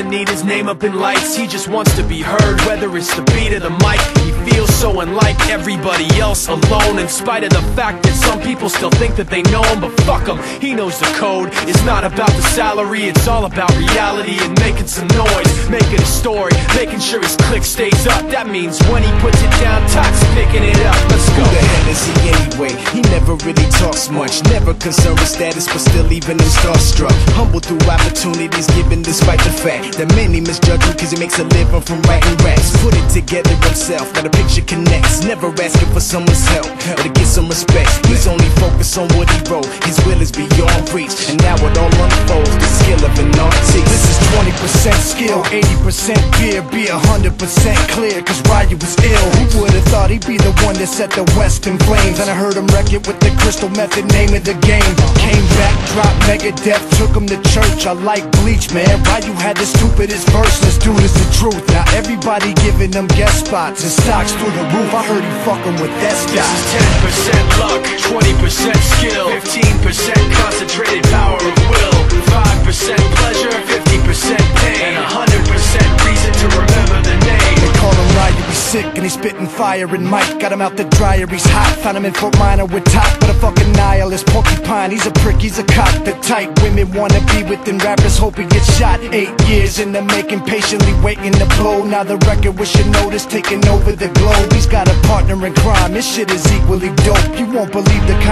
doesn't need his name up in lights. He just wants to be heard, whether it's the beat or the mic. He feels so unlike everybody else, alone, in spite of the fact that some people still think that they know him. But fuck him, he knows the code. It's not about the salary, it's all about reality and making some noise, making a story, making sure his click stays up. That means when he puts it down, Tox picking it up. Let's go. Who the hell is he anyway? He never really talks much, never concerned with status, but still even him starstruck. Humble through opportunities given despite the fact that many misjudge him cause he makes a living from writing raps. Put it together himself, now the picture connects, never asking for someone's help or to get some respect. He's only focused on what he wrote, his will is beyond reach, and now it all unfolds, the skill of an artist. This is 20% skill, 80% fear, be 100% clear, cause Ryu was ill. Who would've thought he'd be the one that set the West in flames? And I heard him wreck it with the Crystal Method, name of the game. Came back, dropped Megadeth, took him to church. I like Bleach, man. Ryu had the stupidest verse, this dude is the truth. Now everybody giving them guest spots and stocks through the roof. I heard he fucking with that This stock. is 10% luck, 20% skill, 15% concentrated power of will, 5% pleasure, 50% pain, and 100% reason to remember the name. They call him Ryu, he's sick and he's spitting fire. And Mike got him out the dryer, he's hot. Found him in Fort Minor with Top, but a fucking nihilist porcupine. He's a prick, he's a cock. The type women wanna be within, rappers hope he gets shot. 8 years in the making, patiently waiting to blow. Now the record with your notice taking over the globe. He's got a partner in crime, this shit is equally dope. You won't believe the